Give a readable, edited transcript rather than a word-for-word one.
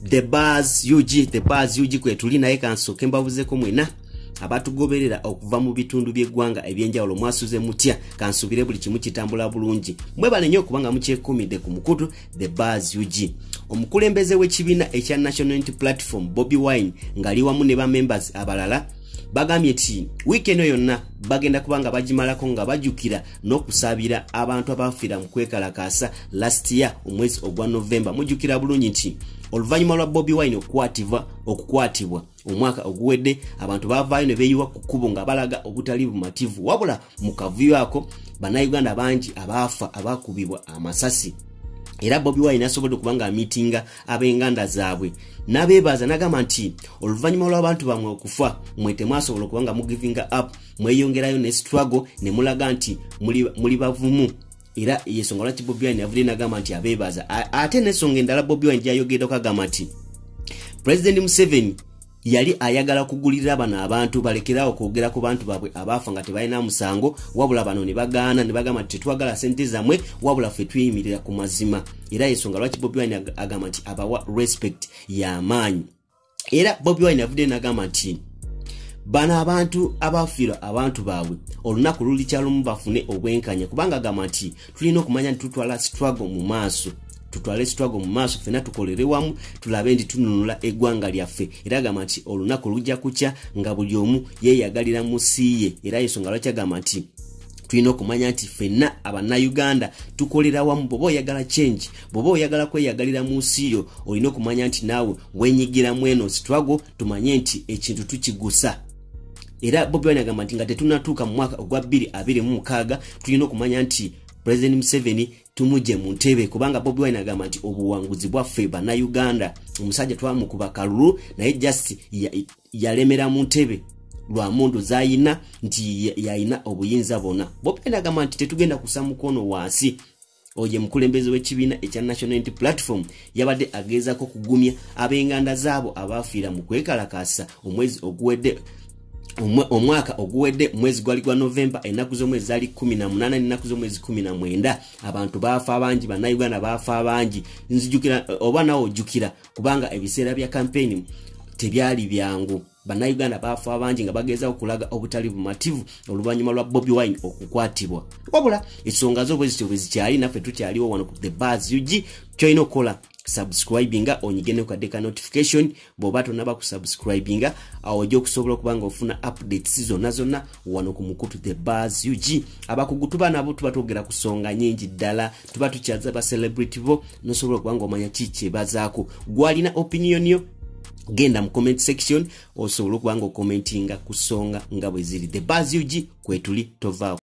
The Buzz UG kwetuli naye kansoke mbavuzeko mwena abatugoberera okuva mu bitundu by'eggwanga ebyenjawulo mwasuze mutya kansubire buli kimu kitambula bulungi mwebale nnyo kubanga mukyekumidde ku mukutu The Buzz UG. Omukulembeze w'ekibiina ekya National Unity Platform Bobi Wine ng'ali wamu ne ba members abalala bagambye nti weekend yonna bagenda kubanga bagimalako nga bajukira n'okusaabira abantu abafiira mu kwekalakaasa last year omwezi ogwa November. Mujukira bulungi nti oluvannyuma lwa Bobi Wine okukwatibwa omwaka oguwedde abantu bavaayo ne beeyiwa ku kkubo nga balaga obutali bumativu wabula mu kavuyo ako bannayuganda bangi abaafa abaakubibwa amasasi. Era Bobi Wine asobodde kubanga amitinga ab'enganda zaabwe n'abeebaza n'agamba nti oluvannyuma lw'abantu bamwe okufa mwete mwasobola okubanga mu giving up mweyongerayo ne struggle ne mulaga nti muli bavumu. Era yensonga lwaki Bobi Wine yavudde n'agamba nti abeebaza ate n'ensonga endala Bobi Wine gy'ayogeddeko agamba nti President Museveni yali ayagala kugulira bano abantu balekerawo kwogera ku bantu baabwe abaafa nga tebalina musango wabula bano ne bagaana ne bagamba nti tetwagala sente zammwe wabula ffe tweyimirira ku mazima. Era yensonga lwaki Bobi Wine agamba nti abawa respect y'amaanyi. Era Bobi Wine avudde n'agamba nti bano abantu abafiirwa abantu baabwe olunaku luli kyalumu bafune obwenkanya kubanga agamba nti tulina okumanya nti tutwala struggle mu maaso. Tutwale struggle mu maaso fena tukolere wamu tulabe ndi tununula eggwanga lyaffe. Era agamba nti olunaku lujja kukya nga buli omu yeeyagalira musiiye. Era yensonga lwaki agamba nti tulina okumanya nti fenna abannayuganda tukolera wamu. Bw'oba oyagala change, bw'oba oyagala kweyagalira mu nsi yo olina okumanya nti naawe wenyigira mweno struggle tumanye nti ekintu tukigusa. Era Bobi Wine agamba nti nga tetunatuuka mu mwaka ogwa 2026 tulina okumanya nti President Museveni tumuje mu ntebe kubanga Bobi Wine agamba nti obuwanguzi bwaffe bannayuganda omusajja twamukuba kalulu naye just yalemera mu ntebe lwa mundu zayina nti yayina obuyinza bona. Bobi Wine agamba nti tetugenda kusa mukono wansi. Oye mukulembeze w'ekibiina ekya National Unity Platform yabadde agezaako kugumya ab'enganda zaabo abafiira mu kwekalakaasa omwezi oguwedde omwaka oguwedde mwezi gwali gwa November ennaku z'omwezi zali 18 n'ennaku z'omwezi 19 abantu baafa abangi bannayuganda baafa abangi. Nzijukira oba nawo ojjukira kubanga ebiseera bya campaign tebyali byangu. Bannayuganda baafa abangi nga bagezaako kulaga obutali bumativu oluvannyuma lwa Bobi Wine okukwatibwa. Wabula ensonga zo bwe zityo bwe zikyali naffe tukyaliwo wano ku The Buzz UG. Kyolina okukola subscribinga onyigene ku kadde ka notification bw'oba tonaba ku subscribinga awo ojja okusobola okubanga ofuna updates zonna wano ku mukutu The Buzz UG. Abakugu tuba nabo tuba twogera ku nsonga nnyingi ddala tuba tukyaza ba celebrity bo nosobola okubanga omanya kiki bazaako. Gwalina opinion yo genda mu comment section osobola okubanga okomentinga ku nsonga nga bwe ziri. The Buzz UG kwetuli tovaawo.